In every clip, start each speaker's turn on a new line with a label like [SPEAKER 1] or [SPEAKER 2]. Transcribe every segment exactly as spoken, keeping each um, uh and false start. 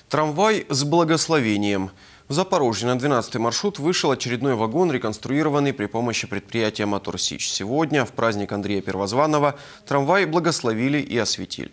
[SPEAKER 1] Трамвай с благословением. В Запорожье на двенадцатый маршрут вышел очередной вагон, реконструированный при помощи предприятия «Мотор Сич». Сегодня, в праздник Андрея Первозванного, трамвай благословили и осветили.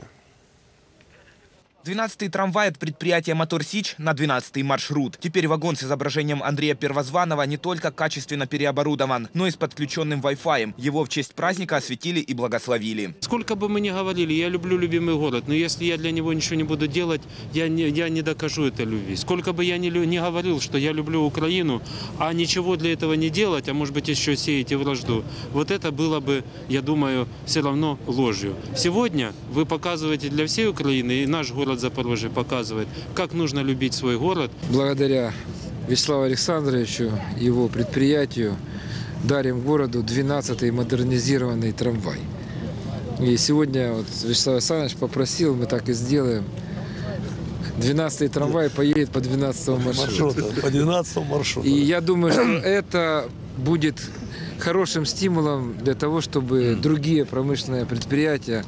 [SPEAKER 2] двенадцатый трамвай от предприятия «Мотор Сич» на двенадцатый маршрут. Теперь вагон с изображением Андрея Первозванного не только качественно переоборудован, но и с подключенным Wi-Fi. Его в честь праздника осветили и благословили.
[SPEAKER 3] Сколько бы мы ни говорили, я люблю любимый город, но если я для него ничего не буду делать, я не, я не докажу этой любви. Сколько бы я ни, не говорил, что я люблю Украину, а ничего для этого не делать, а может быть еще сеять и вражду, вот это было бы, я думаю, все равно ложью. Сегодня вы показываете для всей Украины, и наш город Запорожье показывает, как нужно любить свой город.
[SPEAKER 4] Благодаря Вячеславу Александровичу, его предприятию, дарим городу двенадцатый модернизированный трамвай. И сегодня вот Вячеслав Александрович попросил, мы так и сделаем. двенадцатый трамвай поедет по двенадцатому маршруту.
[SPEAKER 5] По двенадцатому маршруту.
[SPEAKER 4] И я думаю, что это будет хорошим стимулом для того, чтобы другие промышленные предприятия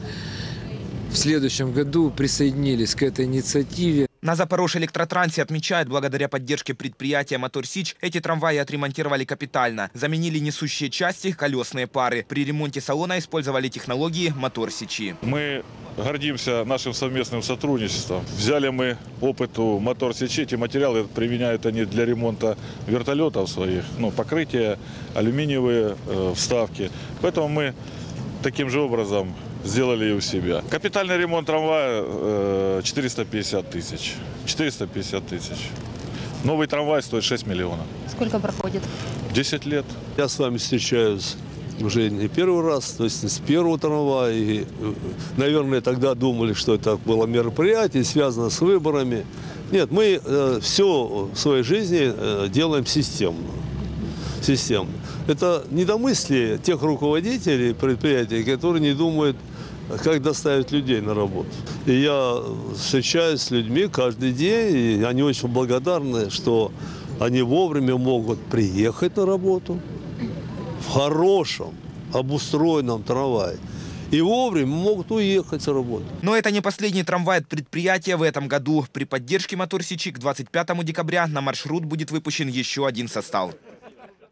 [SPEAKER 4] в следующем году присоединились к этой инициативе.
[SPEAKER 2] На Запорожье-электротрансе отмечают, благодаря поддержке предприятия «Мотор Сич» эти трамваи отремонтировали капитально. Заменили несущие части, колесные пары. При ремонте салона использовали технологии «Мотор Сичи».
[SPEAKER 6] Мы гордимся нашим совместным сотрудничеством. Взяли мы опыт у «Мотор Сичи». Эти материалы применяют они для ремонта вертолетов своих. Ну, покрытие, алюминиевые э, вставки. Поэтому мы таким же образом сделали и у себя. Капитальный ремонт трамвая четыреста пятьдесят тысяч. четыреста пятьдесят тысяч. Новый трамвай стоит шесть миллионов.
[SPEAKER 7] Сколько проходит?
[SPEAKER 6] десять лет.
[SPEAKER 5] Я с вами встречаюсь уже не первый раз, то есть с первого трамвая. И, наверное, тогда думали, что это было мероприятие, связано с выборами. Нет, мы э, все в своей жизни э, делаем системно. системно. Это недомыслие тех руководителей предприятий, которые не думают, как доставить людей на работу. И я встречаюсь с людьми каждый день, и они очень благодарны, что они вовремя могут приехать на работу в хорошем, обустроенном трамвае. И вовремя могут уехать с работы.
[SPEAKER 2] Но это не последний трамвай от предприятия в этом году. При поддержке «Мотор Сичи» к двадцать пятому декабря на маршрут будет выпущен еще один состав.